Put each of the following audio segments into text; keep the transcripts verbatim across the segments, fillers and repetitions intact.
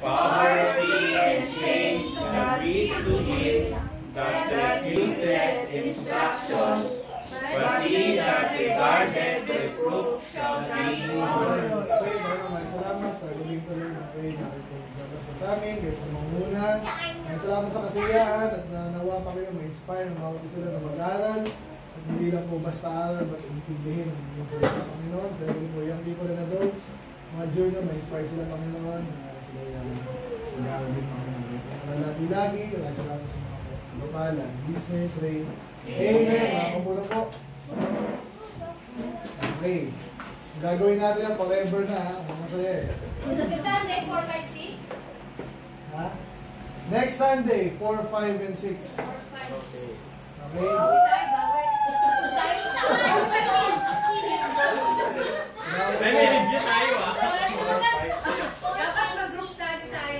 Poverty and shame shall be to him that refuseth instruction, but he that regardeth reproof shall be honored. Salamat sa galing tuloy na kayo na ito sa amin, kayo sa mamunan. Salamat sa kasiyahan at nawa pa kayo ma-inspire ng bawat isa na mag-aral. At hindi lang po basta aral, but intindihin ang inyong salita ng Panginoon. Especially for young people and adults, mga junior, ma-inspire sila Panginoon. Sila yung mag-aral din Panginoon. Kaya lagi-lagi, maraming salamat sa mga kapala. In Jesus' name, pray. Amen! Mga kamulo po. Okay. Gagawin natin ang forever na, ha? Masaya eh. Next Sunday, four, five, six? Ha? Next Sunday, four, five, and six. four, five, six. Okay? May review tayo ah. Dapat mag-group study tayo.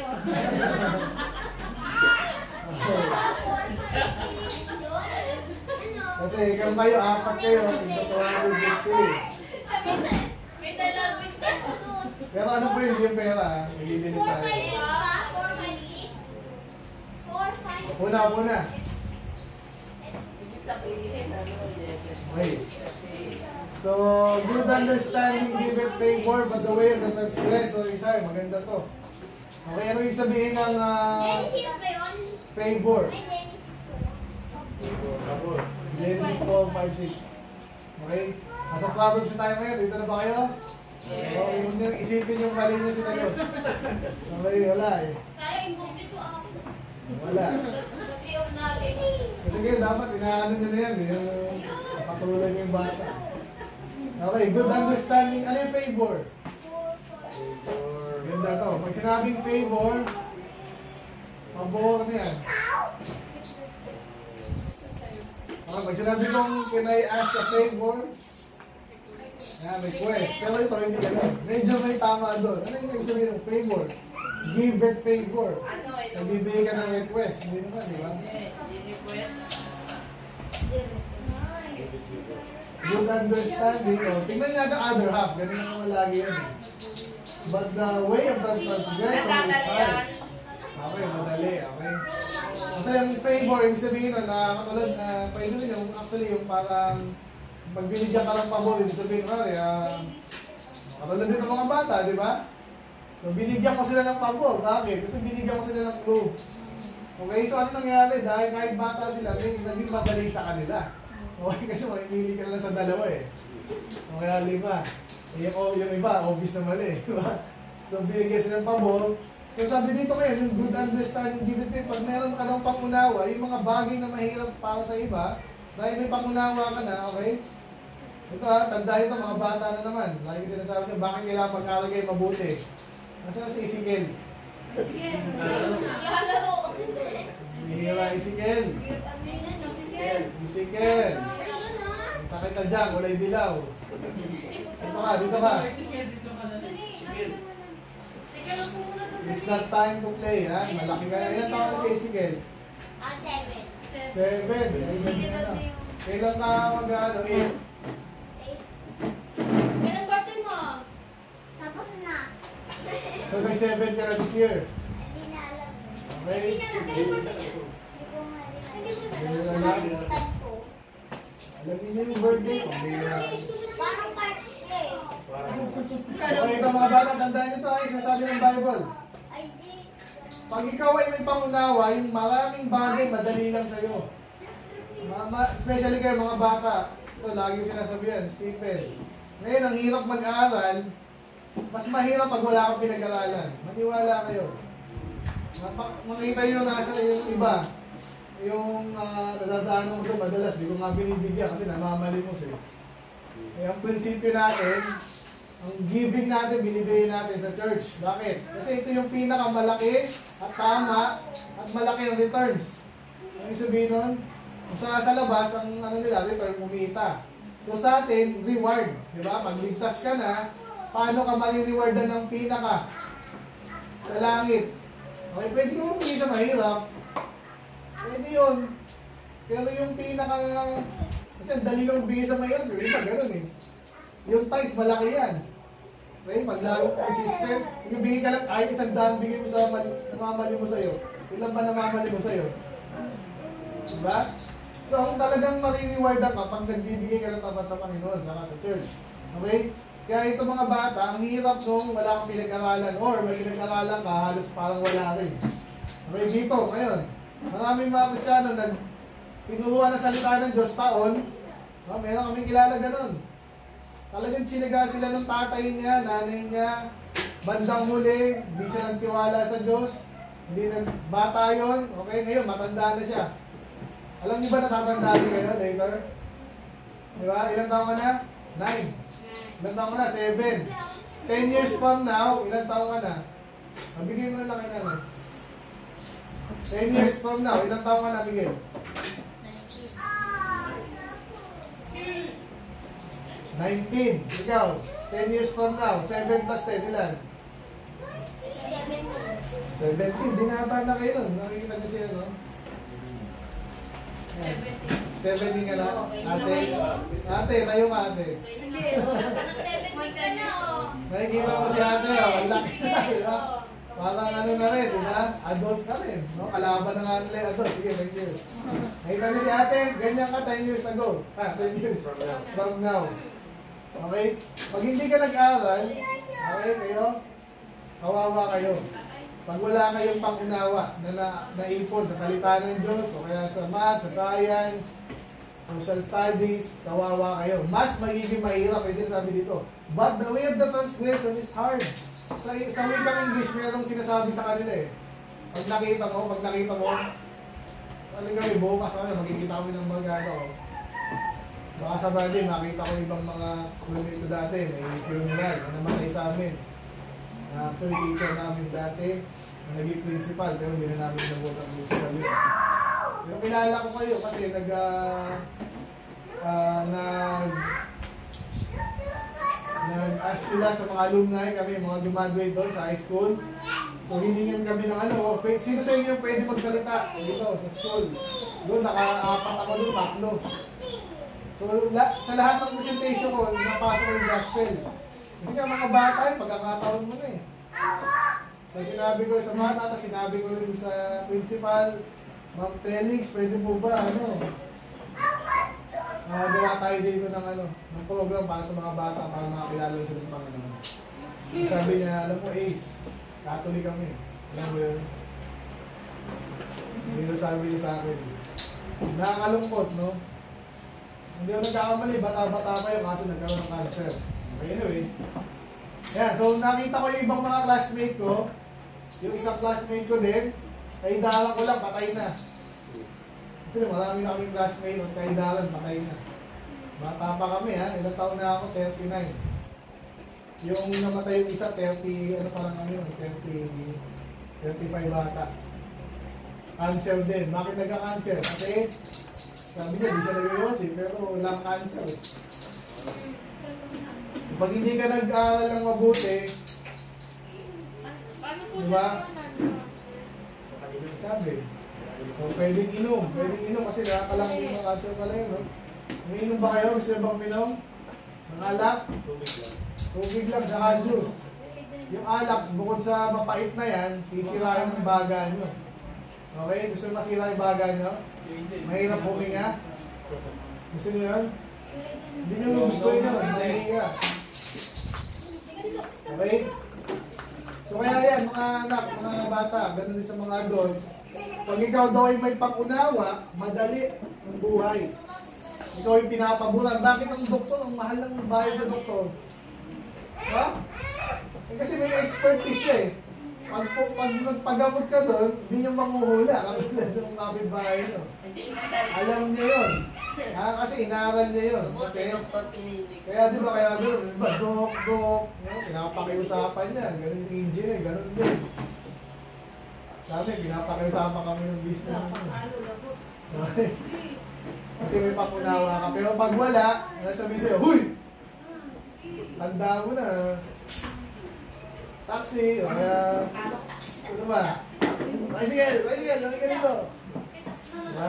Kasi ikaw kayo, apat kayo, tigtatawa ng fifty. May sa language na. Pero ano po yun yung pera, ha? Nagibili tayo. four, five, six? four, five, six? Una, una. Okay. So, good understanding, give it favor, but the way of the transgress. So, isa, maganda to. Okay, ano yung sabihin ng uh, favor? Genesis four, five, six. Okay? Nasa Proverbs na tayo ngayon. Dito na ba kayo? Okay, huwag nyo isipin yung mali nyo sinagot. Okay, wala eh. Sayang, incomplete ako. Wala. Kasi ngayon, dapat inaano nyo na yan. Yung patuloy nyo yung bata. Okay, good understanding. Ano yung favor? Ganda to. Pag sinabing favor, pabor na yan. Okay, pag sinabi kong can I ask a favor? Yan, request. Pero ito, hindi gano'n. Medyo may tama doon. Ano yung ibig sabihin ng favor? Give it favor. Nagbibigay ka ng request. Hindi naman, di ba? Request. Good understanding. O, tingnan niyo natin other half. Ganun naman lagi yan. But the way of the transgressor is hard. Okay, madali. Okay. Kasi yung favor, yung sabihin na, na katulad na, pwede rin yung, actually, yung parang pag binigyan ka ng pabor, yung sabihin ko, uh, katulad dito mga bata, di ba? So, binigyan ko sila ng pabor. Bakit? Kasi binigyan ko sila ng clue. Okay, so ano nangyari? Dahil kahit bata sila, may naging madali sa kanila. Okay, kasi makipili ka lang sa dalawa eh. Okay, lima. Yung, yung iba, obvious na mali. Diba? So, binigyan sila ng pabor. So, sabi dito kayo, yung good understanding, give it pag meron ka ng pangunawa, yung mga bagay na mahirap para sa iba, dahil may pangunawa ka na, okay? Ito ha, tanda ito, mga bata na naman. Lagi ko sinasabi nyo, bakit kailangan mag-aral kayo mabuti? Nasaan si Ezekiel? Sige, lalaro. Hihira Ezekiel. Ezekiel. Punta kita dyan, walay dilaw. Dito ka, dito ka. It's not time to play, ha? Malaki ka na. Ilan taon na si Ezekiel? Ah, seven. Seven. Kailan ka mag-ano? Eight. Kailan birthday mo? Tapos na. So may seven ka na this year. Hindi na alam. Okay? Hindi na alam. Kailan birthday niya? Hindi ko nga rin. Hindi ko na Hindi alam. na alam. Nakalimutan ko. Alam niyo yung birthday ko. Hindi na. Parang party siya eh. Okay, ito mga bata, tandaan nyo ito ay sinasabi ng Bible. Ay, di. Pag ikaw ay may pangunawa, yung maraming bagay, madali lang sa'yo. Mama, especially kayo mga bata. Ito, lagi yung sinasabihan, Stephen. Ngayon, ang hirap mag-aaral, mas mahirap pag wala kang pinag-aralan. Maniwala kayo. Makita nyo nasa yung iba. Yung uh, nadadaanan ko ito, madalas, di ko nga binibigyan kasi namamalimos eh. Eh, ang prinsipyo natin, ang giving natin, binibigay natin sa church. Bakit? Kasi ito yung pinakamalaki at tama at malaki ang returns. Ano yung sabihin nun? Sa, sa labas, ang ano nila, return, kumita. So sa atin, reward. Diba? Pag ligtas ka na, paano ka mali-rewardan ng pinaka? Sa langit. Okay, pwede ka mapili sa mahirap. Pwede yun. Pero yung pinaka... Kasi ang dali lang bigay sa mahirap. Yung iba, ganun eh. Yung tithes, malaki yan. Okay? Pag lalo consistent, yung bigay ka lang, kahit isang daan bigay mo sa mali, namamali mo sa'yo. Ilan ba namamali mo sa'yo? Diba? So, ang talagang maririward ka pag nagbibigay ka ng tapat sa Panginoon, saka sa church. Okay? Kaya ito mga bata, ang hirap nung wala kang pinag-aralan or may pinag-aralan ka, halos parang wala rin. Okay, dito, ngayon, maraming mga Kristyano nag tinuruan ng salita ng Diyos taon, no, meron kaming kilala ganun. Talagang sinaga sila ng tatay niya, nanay niya, bandang huli, hindi siya nagtiwala sa Diyos, hindi nagbata yun, okay, ngayon matanda na siya. Alam niyo ba natatanda din kayo later? Di ba? Ilang taon ka na? Nine. Ilang taon ka na? Seven. Ten years from now, ilang taon ka na? Mabigay mo na lang kay nanay. Ten years from now, ilang taon ka na, Miguel? Nineteen. Ikaw, ten years from now, seven plus ten, ilan? Seventeen. Binata na kayo nun. Nakikita niyo siya, no? Seventeen ka na? Ate? Ate, tayo ka, ate. Hindi, nag-seventeen ka na, oh. Nakikita mo si ate, oh. Ang laki na, di ba? Parang ano na rin, di ba? Adult ka rin, no? Kalaban na nga nila yung adult. Sige, thank you. Nakita niyo si ate, ganyan ka ten years ago. Ah, ten years from now. Okay? Pag hindi ka nag-aaral, okay, kayo, kawawa kayo. Pag wala kayong pangunawa na, na naipon sa salita ng Diyos o kaya sa math, sa science, social studies, kawawa kayo. Mas magiging mahirap kasi sabi dito. But the way of the transgression is hard. Sa, sa wikang English, mayroong sinasabi sa kanila eh. Pag nakita mo, pag nakita mo, aling kami, bukas kami, magkikita kami ng mga ano. Baka sa bali, makita ko ibang mga schoolmate ko dati, may criminal na namatay sa amin. Uh, actually, teacher namin dati, na naging principal, pero hindi na namin nabot ang musical yun. Pero kilala ko kayo kasi nag, uh, uh, nag, nag-ask sila sa mga alumni kami, mga dumaduate doon sa high school. So, hiningan kami ng ano, oh, sino sa inyo pwede magsalita dito sa school? Doon, naka-apat ako doon, tatlo. So, la, sa lahat ng presentation ko, napasok ko yung gospel. Kasi nga mga bata, eh, pagkakataon mo na eh. So sinabi ko sa mga tata, sinabi ko rin sa principal, Ma'am Felix, pwede po ba, ano, uh, gawa tayo dito ng, ano, ng program para sa mga bata, para makakilala sila sa Panginoon. Sabi niya, alam mo Ace, Catholic kami. Alam mo yun? Hindi na sabi niya sa akin. Nakakalungkot, no? Hindi ako nagkakamali, bata-bata pa yun kasi nagkaroon ng cancer. Okay, anyway. Ayan, so nakita ko yung ibang mga classmate ko. Yung isang classmate ko din, kaidaran ko lang, patay na. Kasi marami na kaming classmate, at kaidaran, patay na. Bata pa kami ha, ilang taon na ako, thirty-nine. Yung namatay yung isa, thirty, ano pa lang kami yun, thirty, thirty-five bata. Cancer din. Bakit nagka-cancer? Kasi, sabi niya, di siya nag-iosip, pero walang cancer. Pag hindi ka nag-aaral ng mabuti, diba? Sabi, so, pwedeng inom. Pwedeng inom kasi nakakalang yung mga cancer pala yun, no? Umiinom ba kayo? Gusto bang minom? Ng alak? Tubig lang. Tubig lang, saka juice. Yung alak, bukod sa mapait na yan, sisirain ng baga nyo. Okay? Gusto nyo masira yung baga nyo? Mahirap huminga? Gusto nyo yun? Hindi nyo gusto nyo, mahihiga. Okay? So kaya yan, mga anak, mga bata, ganun din sa mga adults. Pag ikaw daw ay may pangunawa, madali ang buhay. Ikaw ay pinapaburan. Bakit ang doktor, ang mahal ng bayad sa doktor? Ha? Eh, kasi may expertise siya eh. Pag, pag nagpagamot ka doon, hindi nyo manguhula. Katulad ng kapitbahay nyo. Alam niya yun. Ha? Kasi inaaral niya yun. Kasi, kaya di ba kaya gano'n? Diba, dok, dok. Pinapakiusapan niya. Ganun yung engineer, ganun din. Sabi, pinapakiusapan kami ng business. Okay. Kasi may papunawa ka. Pero pag wala, nasabihin sa'yo, huy! Tanda mo na. Taxi, o kaya, psst, ano ba? Bicycle, bicycle, lagi ka dito. Diba?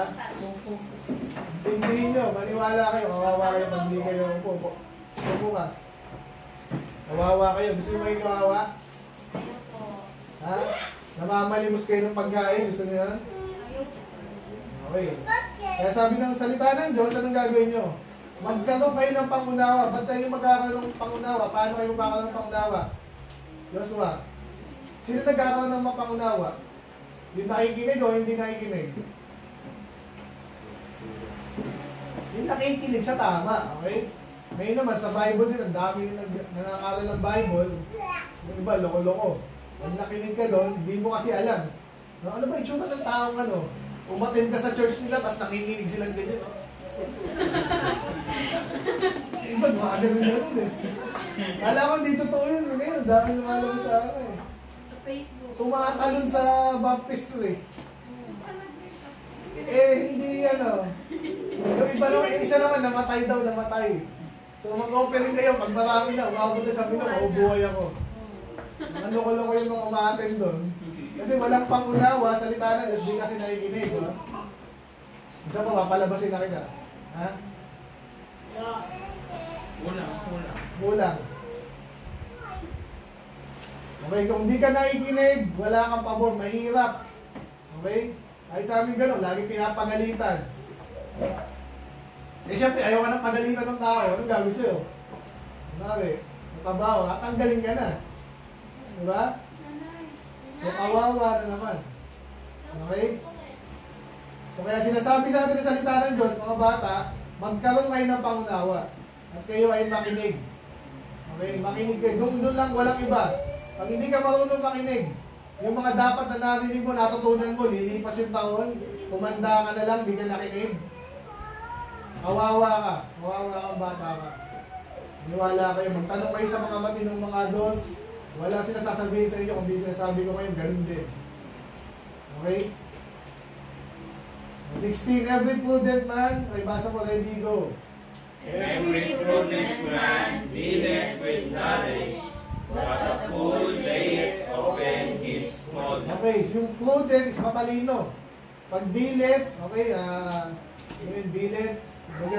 Hindi nyo, maniwala kayo, kawawa kayo pag hindi kayo upo. Upo ka. Kawawa kayo. Gusto niyo maging kawawa? Ayoko. Ha? Namamalimos kayo ng pagkain. Gusto niyo yan? Ayoko. Okay. Kaya sabi ng salita ng Diyos, anong gagawin nyo? Magkaroon kayo ng pangunawa. Ba't tayo magkakaroon ng pangunawa? Paano kayo magkakaroon ng pangunawa? Joshua, sino nagkakaroon ng pangunawa? Yung nakikinig o hindi nakikinig? Yung nakikinig sa tama, okay? Ngayon naman, sa Bible din, ang dami na nangakaral ng Bible. Yung iba, loko-loko. Pag nakinig ka doon, hindi mo kasi alam. No, ano ba yung tsura ng taong ano? Umattend ka sa church nila, tapos nakikinig silang ganyan. No? Iba, mga ganun-ganun eh. Kala ko hindi totoo yun. Ngayon, dami lumalabas sa akin eh. Sa Facebook. Tumatalon sa Baptist ko eh. Eh, hindi ano. Yung iba naman, yung isa naman, namatay daw, namatay. So, mag-opening kayo, pag marami na, umabot na sa minum, mabubuhay ako. Ano-loko yung mga umaattend doon. Kasi walang pangunawa, salita na Diyos, di kasi nakikinig. Ha? Isa pa, papalabasin na kita. Ha? Kulang, kulang. Kulang. Okay, kung di ka nakikinig, wala kang pabor, mahirap. Okay? Kahit sa amin gano'n, lagi pinapagalitan. Eh syempre, ayaw ka ng pagalitan ng tao, anong gagawin sa'yo? Kunwari, matabaho, tatanggalin ka na. Diba? So, kawawa na naman. Okay? So, kaya sinasabi sa atin ng salita ng Diyos, mga bata, magkaroon kayo ng pangunawa. At kayo ay makinig. Okay? Makinig kayo. Doon, doon lang, walang iba. Pag hindi ka marunong makinig, yung mga dapat na narinig mo, natutunan mo, lilipas yung taon, kumanda ka na lang, di ka nakinig. Kawawa ka. Kawawa kang bata ka. Niwala kayo. Magtanong kayo sa mga matinong mga adults. Wala sila sasabihin sa inyo, kung di sinasabi ko ngayon, ganun din. Okay? sixteen, every prudent man, ay basa po, ready, go. Every prudent man dealeth with knowledge, but a fool layeth open his mouth. Okay, so yung prudent is matalino. Pag dilit, okay, ah, uh, yung dilit, baga,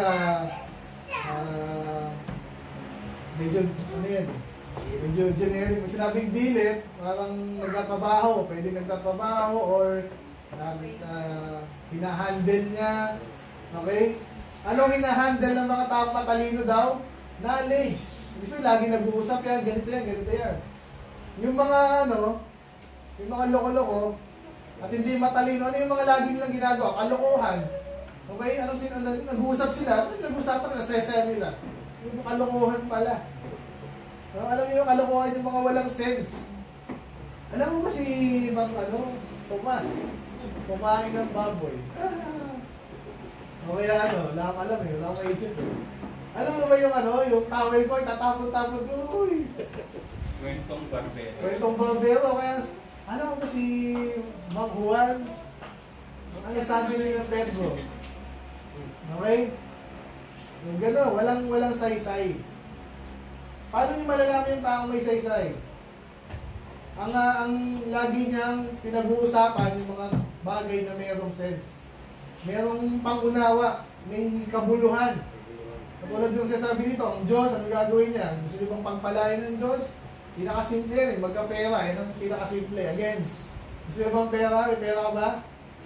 ah, medyo, ano yan, medyo generic. Pag sinabing dilit, parang nagtatrabaho, pwede nagtatrabaho, or uh, uh, hinahandle niya, okay? Anong hinahandle ng mga taong matalino daw? Knowledge. Gusto lagi nag-uusap yan, ganito yan, ganito yan. Yung mga ano, yung mga loko-loko, at hindi matalino, ano yung mga lagi nilang ginagawa? Kalokohan. Okay? Anong sin ano, nag-uusap sila, nag-uusapan na sesaya nila. Yung kalokohan pala. No, alam niyo yung kalokohan, yung mga walang sense. Alam mo ba si Mang ano, Tomas, kumain ng baboy. Ah. O kaya ano, wala akong alam eh, wala akong maisip eh. Alam mo ba yung ano, yung towel ko, itatapon-tapon ko, uy. Kwentong barbero. Kwentong barbero, kaya alam mo ba si Mang Juan? Ano sabi niyo yung Pedro? Okay? So gano'n, walang, walang saysay. Paano niyo malalaman yung taong may saysay? Ang, uh, ang lagi niyang pinag-uusapan yung mga bagay na mayroong sense. Mayroong pangunawa, may kabuluhan. Katulad yung sasabi dito, ang Diyos, ano gagawin niya? Gusto niyo bang pagpalain ng Diyos? Pinakasimple rin, magka-pera. Yan ang pinakasimple. Again, gusto niyo bang pera? May pera ka ba?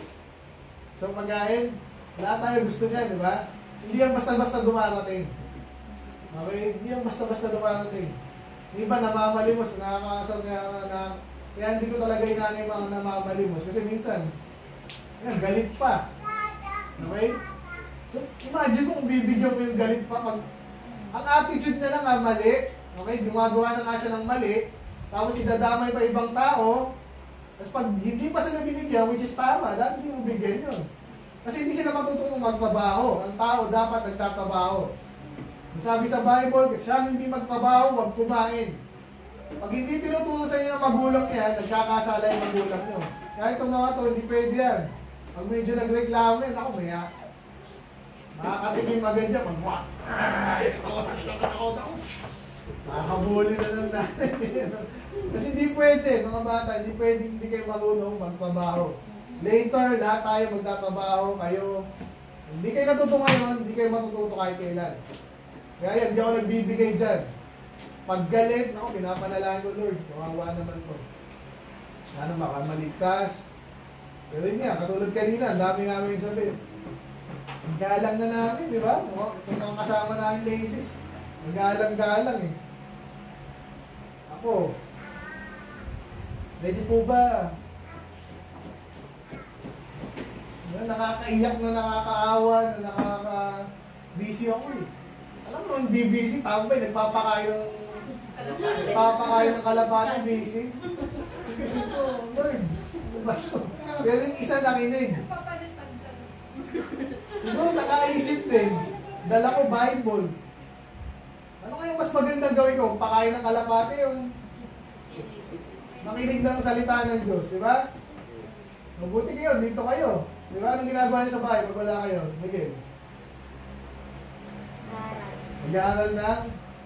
So, pagkain, lahat tayo gusto niya, di ba? Hindi yan basta-basta dumarating. Okay? Hindi yan basta-basta dumarating. Yung iba namamalimos, nakakasal kaya na, kaya hindi ko talaga inaanay mga namamalimos. Kasi minsan, yan, galit pa. Okay? So, imagine mo kung bibigyan mo yung galit pa. Pag, ang attitude niya na nga mali, okay, gumagawa na nga siya ng mali, tapos idadamay pa ibang tao, tapos pag hindi pa sila binigyan, which is tama, dahil hindi mo bigyan yun. Kasi hindi sila matutulong magtrabaho. Ang tao dapat nagtatrabaho. Sabi sa Bible, siya hindi magtrabaho, wag kumain. Pag hindi tinuturo sa inyo ng magulang yan, nagkakasala yung magulang nyo. Kaya itong mga to, hindi pwede yan. Pag medyo nagreklamo yan, ako maya. Makakatikim agad dyan, mag-wak. Ako sa ako, ako. Nakakabuli na ng nanay. Kasi hindi pwede, mga bata, hindi pwede hindi kayo marunong magtrabaho. Later, lahat tayo magtatrabaho, kayo. Hindi kayo natuto ngayon, hindi kayo matututo kahit kailan. Kaya yan, hindi ako nagbibigay dyan. Pag galit, ako, pinapanalangin ko, Lord, kawawa naman to. Ano, baka maligtas. Pero yun nga, katulad kanina, ang dami namin yung sabi. Ang galang na namin, di ba? Kung mga kasama namin ladies, ang galang-galang eh. Ako, ready po ba? Na nakakaiyak na nakakaawa, na nakaka-busy ako eh. Alam mo, hindi busy, tambay, nagpapakayong nagpapakayong ng kalapati, busy. Sige ko, Lord, ano ba ito? Pero yung isa nakinig. Siguro nakaisip din, dala ko Bible. Ano kayong mas magandang gawin ko? Pakain ng kalapati, yung makinig ng salita ng Diyos, di ba? Mabuti kayo, dito kayo. Di ba? Anong ginagawa niyo sa bahay pag wala kayo? Miguel? Nag-aaral ng?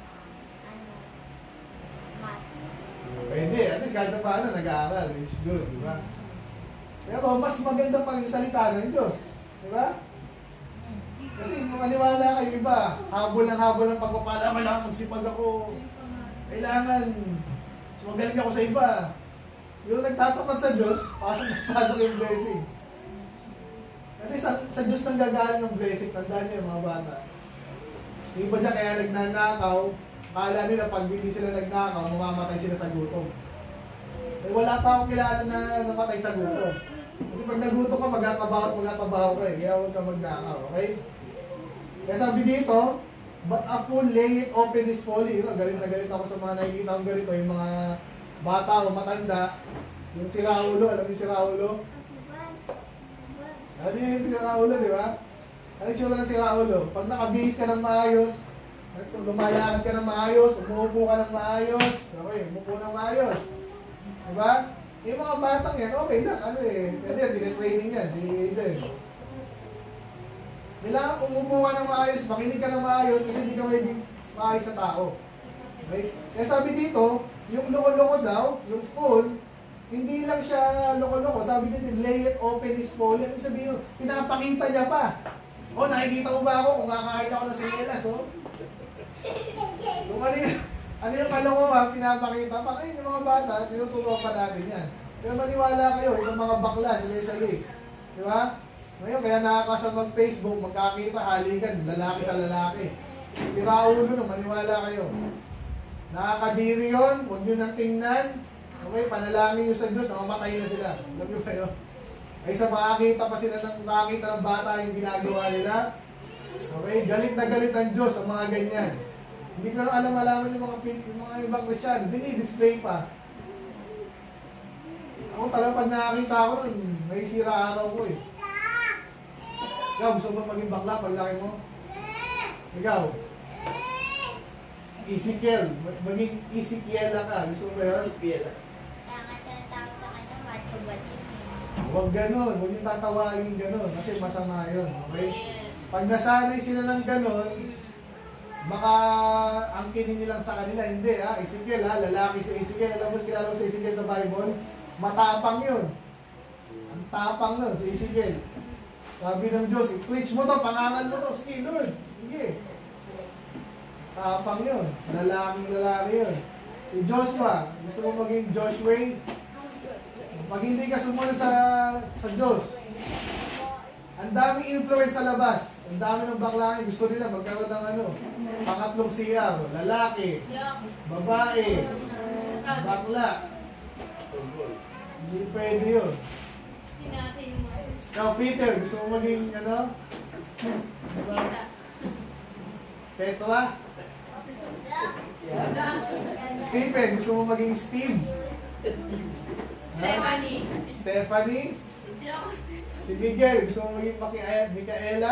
Pwede. At least kahit na paano nag-aaral. It's good. Di ba? Pero mas maganda pa yung salita ng Diyos. Di ba? Kasi kung maniwala kayo iba, habol ng habol ng pagpapala, kailangan magsipag ako. Kailangan magaling ako sa iba. Yung nagtatapat sa Diyos, pasok na pasok yung blessing. Kasi sa, sa Diyos nang gagaling ng blessing, tandaan niyo mga bata. Yung iba dyan kaya nagnanakaw, akala nila pag hindi sila nagnakaw, mamamatay sila sa gutom. Eh, wala pa akong kilala na namatay sa gutom. Kasi pag nagutom ka, magkakabaho at magkakabaho ka eh. Kaya huwag ka magnakaw, okay? Kaya sabi dito, but a fool lay it open is folly. You know, galit na galit ako sa mga nakikita kong ganito, yung mga bata o matanda, yung si Raulo, alam niyo si Raulo? Alam niyo yung si Raulo, di ba? Ano yung sila na si Raulo? Pag nakabihis ka ng maayos, lumalakad ka ng maayos, umuupo ka ng maayos, okay, umuupo ng maayos. Di ba? Yung mga batang yan, okay lang, kasi pwede yan, tine-training yan, si Aiden. Kailangan umupo ka ng maayos, makinig ka ng maayos, kasi hindi ka magiging maayos na tao. Okay? Kaya sabi dito, yung loko-loko daw, yung fool, hindi lang siya loko-loko. Sabi dito, lay it open is full. Yan yung sabihin, pinapakita niya pa. O, nakikita mo ba ako kung kakain ako ng sinelas, o? Kung ano yung, ano yung kalokohan, pinapakita pa. Ayun, yung mga bata, tinuturuan pa natin yan. Pero maniwala kayo, itong mga bakla, especially. Di ba? Ngayon, kaya nakakasama mag-Facebook, magkakita, halikan, lalaki sa lalaki. Si Raulo, no, maniwala kayo. Nakakadiri yun, huwag nyo nang tingnan. Okay, panalangin nyo sa Diyos, namamatay na sila. Alam nyo kayo? Ay sa makakita pa sila ng makakita ng bata yung ginagawa nila. Okay, galit na galit ang Diyos sa mga ganyan. Hindi ko lang alam-alaman yung mga, yung mga ibang Christian, dinidisplay pa. Ako talagang pag nakakita ako nun, may sira araw ko eh. Ikaw, gusto mo maging bakla paglaki mo? Ikaw? Ezekiel, maging Ezekiela ka. Gusto mo ba yun? Ezekiela. Kaya nga tinatawag sa kanya, matkubatin. Huwag ganun, huwag yung tatawagin ganun, kasi masama yun, okay? Pag nasanay sila ng ganun, baka angkinin nilang sa kanila, hindi ha, Ezekiel ha, lalaki si Ezekiel, alam mo kilala mo si Ezekiel sa Bible? Matapang yun. Ang tapang nun, si Ezekiel. Sabi ng Diyos, i-preach mo to, pangalan mo to, sige Lord, sige. Tapang yun, lalaking lalaki yun. Si Joshua, gusto mo maging Joshua? Pag hindi ka sumunod sa sa Diyos, ang daming influence sa labas. Ang dami ng baklangin. Gusto nila magkaroon ng ano, pangatlong siyar, lalaki, babae, bakla. Hindi pwede yun. Ikaw, Peter, gusto mo maging ano? Diba? Petra? Stephen, gusto mo maging Steve? Stephanie. Stephanie? Hindi ako Stephanie. Si Miguel, gusto mo maging Maki- Micaela?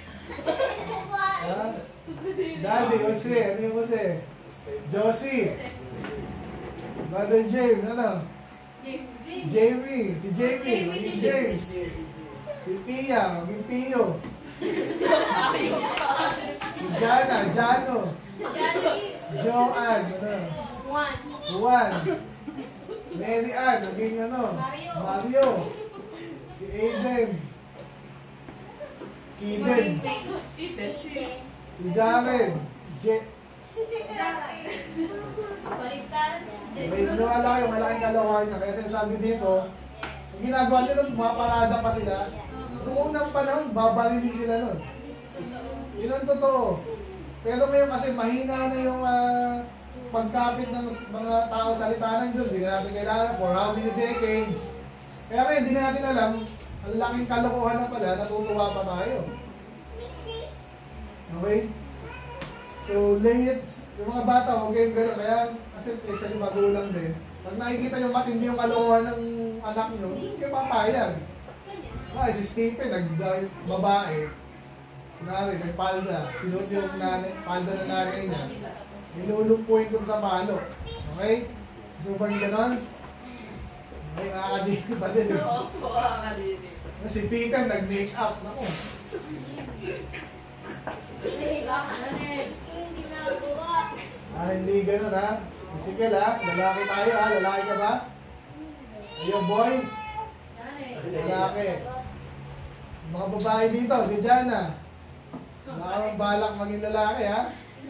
Ha? Daddy, Jose, ano yung Jose? Josie. Brother James, ano? James. James. Jamie, si Jamie, maging James. Si Pia, maging Pio. Si Jana, Jano. Joanne, ano? One. Juan. Mary Ann, naging ano? Mario. Mario. Si Aiden. Eden. Si Jared. Je Baliktad. May wala kayo, malaking kalokohan niya. Kaya sinasabi dito, yung ginagawa nila, pumaparada pa sila. Noong unang panahon, babalinig sila nun. Yun ang totoo. Pero ngayon kasi mahina na yung uh, pagkapit ng mga tao sa salita ng Diyos. Hindi na natin kailangan for how many decades. Kaya ngayon, hindi na natin alam, ang laking kalokohan na pala, natutuwa pa tayo. Okay? So, lay it, yung mga bata, huwag kayong gano'n. Kaya, kasi especially magulang din. Pag nakikita nyo matindi yung kalokohan ng anak nyo, hindi kayo papayag. Ah, si Stephen, nag-babae. Kunwari, nagpalda. Sinuot yung nanay, palda na nanay niya. Nilulumpuin dun sa palo. Okay? Gusto ba yung gano'n? Okay, nakakadini pa din. Oo, nakakadini. Si Peter, nag-make up. Naku. Ah, hindi gano'n ha. Physical ha. Lalaki tayo ha. Lalaki ka ba? Ayun, boy. Lalaki. Mga babae dito, si Jana. Baka mong balak maging lalaki ha.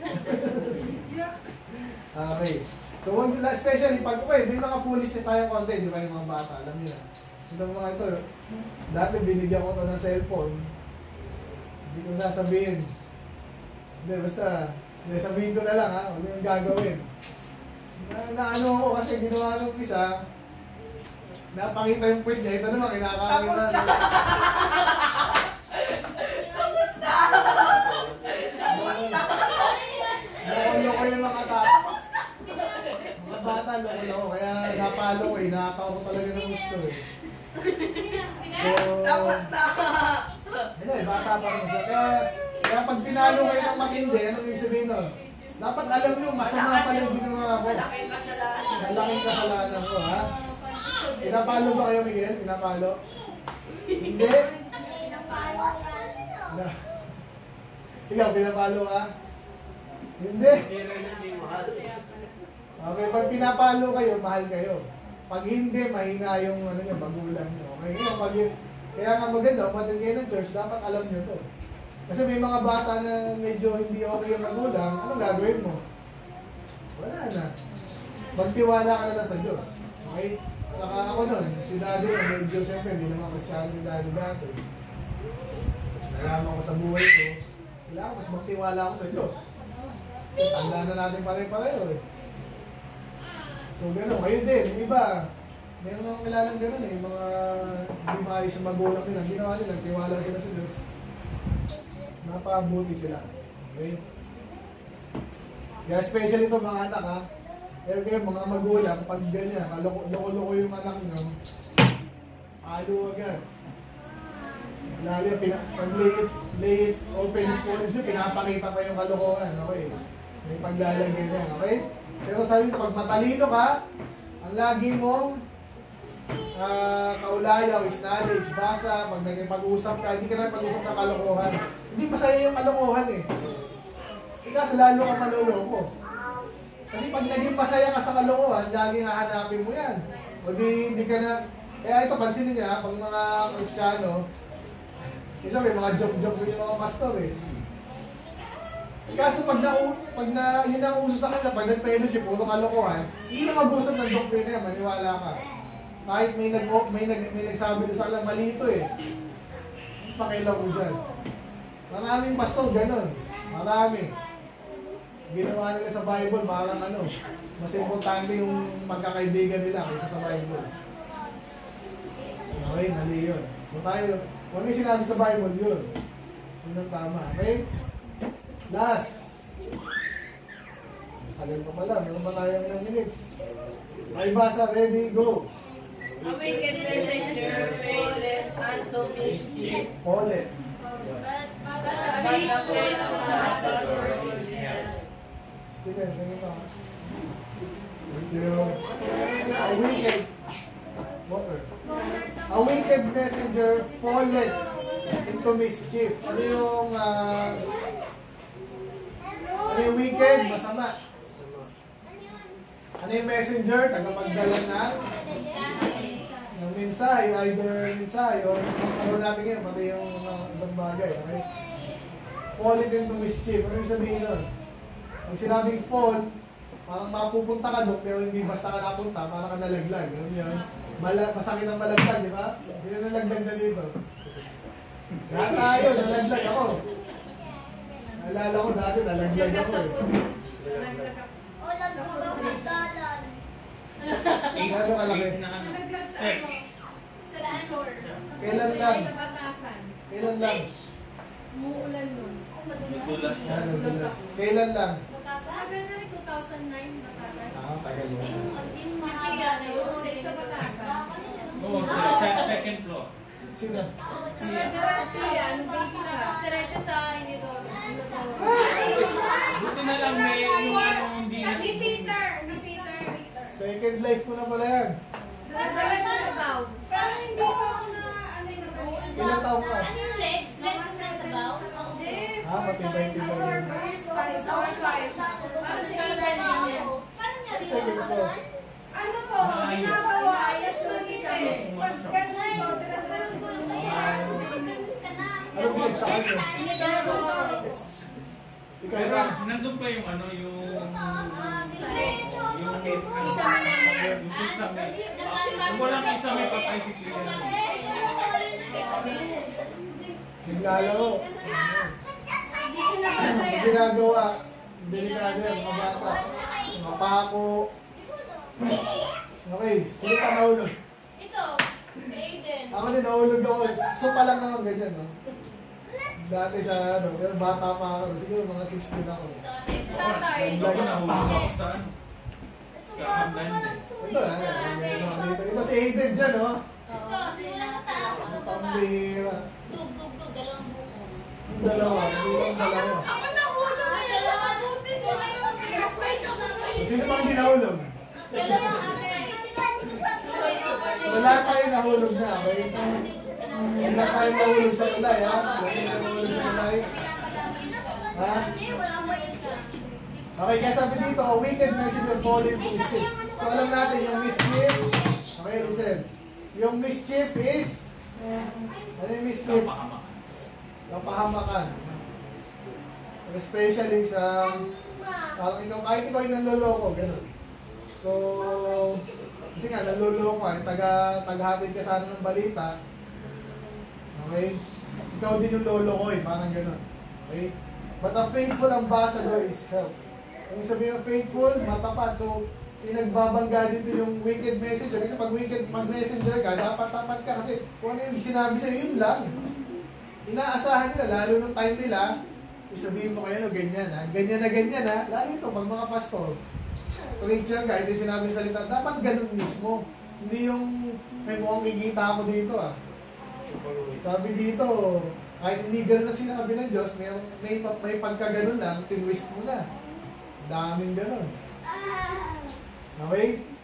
Okay. So, especially pag, okay, may mga foolish na tayong content, di ba yung mga bata, alam niyo na. Itong mga ito, dati binigyan ko ito ng cellphone, hindi ko sasabihin. Hindi, basta, hindi, sabihin ko na lang ha, ano yung gagawin. Na, na ano ko kasi ginawa nung isa, napakita yung puwit niya, ito naman, kinakakita na. Kamusta? Kamusta? Loko-loko yung mga tao. Mga bata, loko-loko. Kaya napalo ko eh. Nakakaw ko talaga ng gusto eh. So, Kamusta? ano eh, bata pa rin siya. Kaya, kaya pag pinalo kayo ng matindi, anong ibig sabihin nun? Dapat alam nyo, masama pala yung ginawa ko. Malaking kasalanan. Malaking kasalanan ko, ha? Pinapalo ba kayo, Miguel? Pinapalo? Hindi? Na. Ikaw, pinapalo ka? Hindi. Okay, pag pinapalo kayo, mahal kayo. Pag hindi, mahina yung ano nyo, magulang nyo. Okay, ngayon, pag yun, kaya nga maganda, umatin kayo ng church, dapat alam nyo to. Kasi may mga bata na medyo hindi okay yung magulang, anong gagawin mo? Wala na. Magtiwala ka na lang sa Diyos. Okay? Saka ako nun, si Daddy, medyo siyempre, hindi naman Kristyano si Daddy dati. Nalaman ko sa buhay ko, kailangan mas magtiwala ako sa Diyos. Tanda na natin pare-pareho eh. So gano'n, kayo din, yung iba, meron akong kilalang gano'n eh, mga hindi maayos yung magulang nila, ginawa nila, tiwala sila sa Diyos. Napabuti sila. Okay? Kaya especially ito mga anak ha, kaya kayo mga magulang, pag ganyan, loko-loko yung anak nyo, alo agad. Lalo yung pag lay it, lay it open is for you, pinapakita pa yung kalokohan, okay? May paglalagay na, okay? Pero sabi nito, pag matalino ka, ang lagi mong uh, kaulayaw is knowledge, basa, pag naging pag-usap ka, hindi ka na pag-usap ng kalokohan. Hindi masaya yung kalokohan eh. Kasi lalo kang maloloko. Kasi pag naging masaya ka sa kalokohan, laging hahanapin mo yan. O di, hindi ka na, kaya ito, pansinin niya, pag mga Kristyano, isa may mga joke-joke yung mga pastor eh. Kaso pag na, pag na, yun ang uso sa kanila, pag nag-fellowship, puro kalokohan, hindi na mag-usap ng doctrine yan, maniwala ka. Kahit may, nag, may, nag, may nagsabi na sa kanila, mali ito eh. Pakilaw mo dyan. Maraming pastor, ganun. Marami. Ginawa nila sa Bible, parang ano, mas importante yung magkakaibigan nila kaysa sa Bible. Okay, mali yun. So tayo, kung ano yung sinabi sa Bible, yun. Yun ang tama. Okay? Last. Tagal pa pala. Meron pa tayong ilang minutes. May basa. Ready? Go. Awaken messenger, faileth unto mischief. Paulit. But the faith of the sufferer is hell. Steven, tingin pa. Thank you. A wicked. Water. A wicked messenger falleth into mischief. Ano yung uh, ano yung wicked? Masama. Ano yung messenger? Tagapagdala na ng mensahe, either mensahe or sa karoon natin ngayon, pati yung uh, ibang bagay. Okay? Falling into mischief. Ano yung sabihin nun? Pag sinabing fall, parang mapupunta ka doon, pero hindi basta ka napunta, parang ka nalaglag. Alam yun? Mala, masakit ang malaglag, di ba? Sino nalaglag na dito? Lahat tayo, nalaglag ako. Naalala ko dati, nalaglag ako eh. Ulam ko ba magdalan? Gano'ng kalaki? Nalaglag sa ano? Sa floor. Kailan lang? Sa batasan. Kailan lang? Umuulan nun. Nadulas siya. Ano, dulas. Kailan lang? Tagal na rin, two thousand nine, batasan. Ah, tagal mo. Si Pia na yun, sa isa batasan. Oo, sa second floor. Sino? Diretso yan, baby siya. Diretso sa inidoro. Buti na lang may yung ano hindi na. Kasi Peter, ni Peter, Peter. Second life ko na pala yan. Diretso sa bow. Pero hindi ko ako na, ano yung nabayan. Ilang taong ka? Ano yung legs? Legs na sa baw? Hindi. Ah, matibay-tibay yun. Sa wifi. Para sa ganyan yan. Paano nga rin? Second ko. Ano ko, ginagawa, ayos yung isis. Pag ganun ko, dinadiretso ko lang yan. Ano bilis sa kanya? Ikaw ba? Nandun pa yung ano, yung... Yung... Isa mo lang. Yung isame. Kung walang isame, patay si Clea. Naglalaro. Hindi siya napataya. Ginagawa. Delikado yan, mga bata. Mga pako. Okay, sino pa nahulog? Ito, Aiden. Ako din nahulog ako. So pa lang naman ganyan, no? Dati sa ano, pero bata pa ako. Siguro mga sixteen ako. Si tatay. Ako nahulog ako sa ano. Sa hanggan. Ito ah, meron ako dito. Ito si Aiden dyan, no? Ito, sila sa taas. Ano ba ba? Pambihira. Dug, dug, dug. Dalawang buko. Yung dalawa, hindi lang dalawa. Ako nahulog na dalawa. Buti ko lang yung pinasway ko sa Sino pang hindi nahulog? Dalawang ate. Wala tayo nahulog na, okay? Wala tayo nahulog sa tulay, ha? Wala tayo nahulog sa tulay. Ha? Okay, kaya sabi dito, a wicked messenger fallen to sin. So alam natin, yung mischief, okay, listen. Yung mischief is, ano yung mischief? Kapahamakan. Especially sa, parang ikaw, kahit ikaw yung nanloloko, gano'n. So, kasi nga, nanloloko ka, taga, tagahatid ka sana ng balita. Okay? Ikaw din yung loloko eh, parang gano'n. Okay? But a faithful ambassador is help. Kung sabihin ng faithful, matapat. So, pinagbabangga dito yung wicked messenger. Kasi pag wicked pag messenger ka, dapat tapat ka. Kasi kung ano yung sinabi sa'yo, yun lang. Inaasahan nila, lalo nung time nila, sabihin mo kayo, no, ganyan ha. Ganyan na ganyan ha. Lalo ito, pag mga pastor, preacher ka, ito yung sinabi ng salita, dapat ganun mismo. Hindi yung may mukhang kikita ako dito ah. Sabi dito, kahit hindi ganun na sinabi ng Diyos, may, may, may pagkaganon lang, tinwist mo na. Daming ganun. Okay?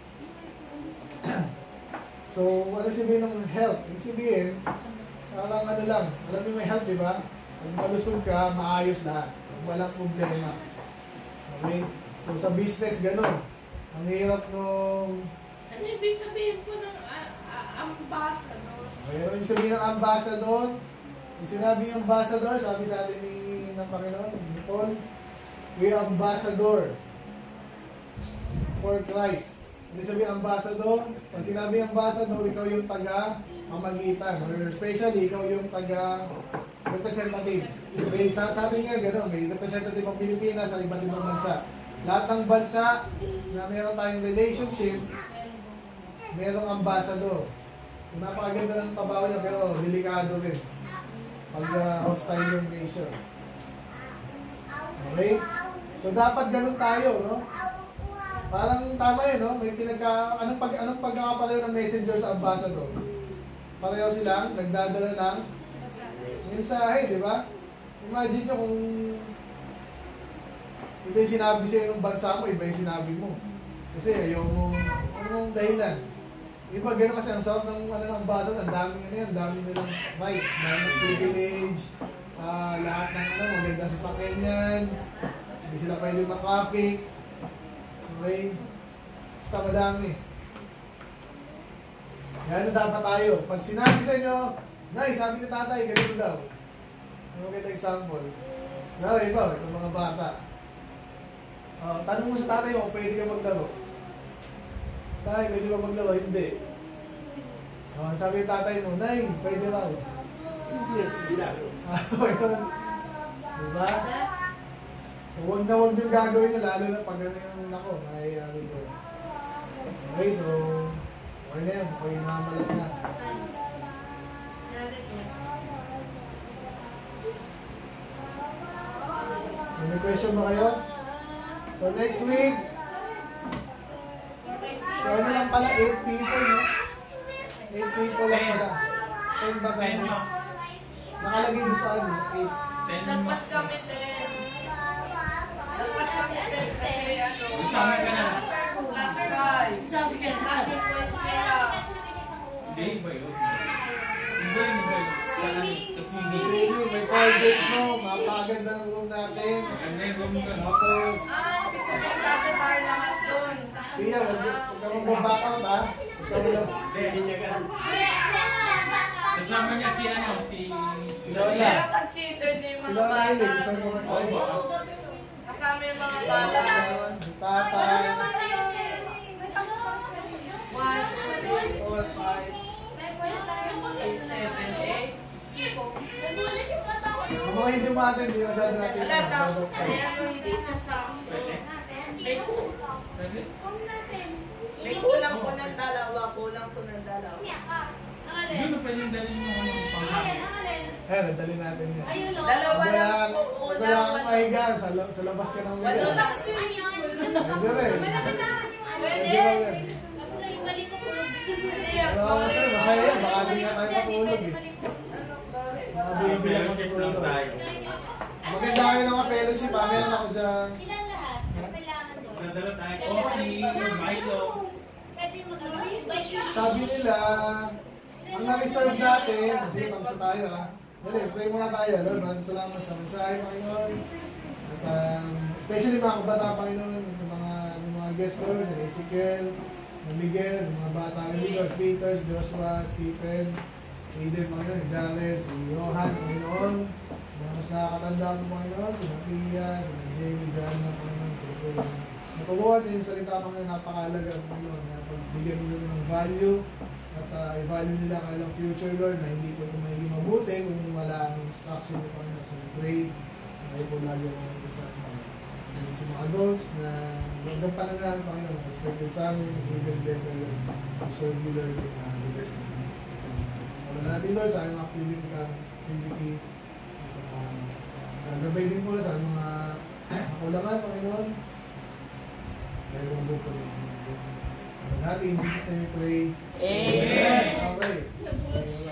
So, ano sabihin ng help? Ibig sabihin, parang ano lang, alam mo may help, di ba? Pag malusog ka, maayos lahat. Walang problema. Okay? So, sa business, gano'n. Ang hirap nung... Ano yung ibig sabihin po ng ambassador? Okay, ano yung sabihin ng ambassador? Yung sinabi yung ambassador, sabi sa atin ni ng Panginoon, ni Paul, we are ambassador for Christ. Ano yung sabihin ambassador? Pag sinabi ambassador, ikaw yung taga-mamagitan. Or especially, ikaw yung taga-representative. Okay, sa, sa atin nga, gano'n, may representative ng Pilipinas sa iba't ibang bansa. Lahat ng bansa na meron tayong relationship, merong ambassador. Napakaganda ng trabaho niya, pero delikado rin pag uh, hostile yung nation. Okay? So dapat ganun tayo, no? Parang tama yun, no? May pinagka... Anong, pag, anong pagkakapareho ng messenger sa ambassador? Pareho silang nagdadala ng mensahe, di ba? Imagine nyo kung ito yung sinabi sa'yo ng bansa mo, iba yung sinabi mo. Kasi ayaw mo, anong dahilan? Iba gano'n kasi ang sarap ng ano ng ambassador, ang daming ano yan, ang daming nilang rights, daming privilege, uh, lahat ng ano, maganda sa sakyan yan, hindi sila pwede ma-traffic, okay? Basta madami. Yan dapat tayo. Pag sinabi sa inyo, Nay, sabi ni tatay, ganito daw. Ano kita example? Nara, iba, itong mga bata. Uh, tanong mo sa tatay mo, pwede ka maglaro. Tay, pwede ba maglaro? Hindi. Uh, sabi yung tatay mo, Nay, pwede raw. Hindi. Hindi laro. Diba? So, huwag na huwag yung gagawin nyo, lalo na pag ano yung nako, mahayari ko. Okay, so, okay na yan. Okay, nakamalat na. So, may question ba kayo? So, next week, so, ano lang pala, eight people, no? eight people lang pala. ten ba sa inyo? Nakalagay doon sa ano? eight. Nagpas kami din. Nagpas kami din kasi ano. Sabi ka na. Last five. Sabi ka na. Last Wednesday na. Hindi, iba yun. Iba yun, iba yun. Swimming, may call date mo, mapaganda ng room natin. Maganda yung room doon. Tapos, Ah, kasi sabihin kasi tayo lahat doon. Pia, huwag huwag ka magbabakaw ba? Huwag ka magbabakaw. Hindi, hindi ka. Kasama niya si ano, si... Si Lola. Pero consider na yung Si mga Lola bata. Eileen, isang mga tayo. Kasama yung mga bata. Si Tatay. One, two, four, five, six, seven, eight. Yung mga hindi umatin, hindi masyado natin. Ala, sa kaya ano, hindi siya sa may, Pwede? may kulang po ng dalawa, kulang po ng dalawa. Yun na pwede yung dalhin mo ano, panghain. Eh, nadali natin yan. Ayun o. Dalawa Wala lang kang po, wala kulang, kang walo. mahiga, sa, la- sa labas ka nang Walo mahiga. lang kasi Medyo rin. Pwede. Medyo rin. Kaso na yung mali ko tulog. Pero kasi masaya yan, baka di nga tayo matulog eh. Mga baby lang Fellowship lang matulog. tayo. Maganda kayo ng mga fellowship, mamaya na ako dyan. Ilan lahat? Kailangan doon. Dadala tayo coffee, Milo. Pwede mag-invite ka. Sabi nila, ang na-reserve natin, kasi samsa tayo ha. Dali, pray muna tayo. Lord, maraming salamat sa mensahe, Panginoon. At um, especially mga kabata, Panginoon, yung mga, yung mga guest Lord, si Ezekiel, si Miguel, yung mga bata ni Lord, Peter, si Joshua, Stephen, Diadem, Panginoon, si Jared, si Johan, Panginoon. Mga mas nakakatanda ko, Panginoon, si Matia, si Jamie, Jana, Panginoon, si Kuya. Natutuwa sa inyong salita, Panginoon, napakalaga, Panginoon, na pagbigyan nila ng value at uh, i-value nila kanilang future, Lord, na hindi po ito magiging mabuti kung wala ang instruction ng Panginoon. So, we pray, kayo po lagi ang isa sa mga adults na huwag ang pananahan, Panginoon, na respected sa amin, even better, Lord, to serve you, Lord, in uh, the best of you. Wala natin, Lord, sa aming activity ka, activity, uh, gagabay din po sa mga kakulangan, Panginoon. Kaya kung buko rin. Natin, in Jesus' name we pray. Amen. Okay.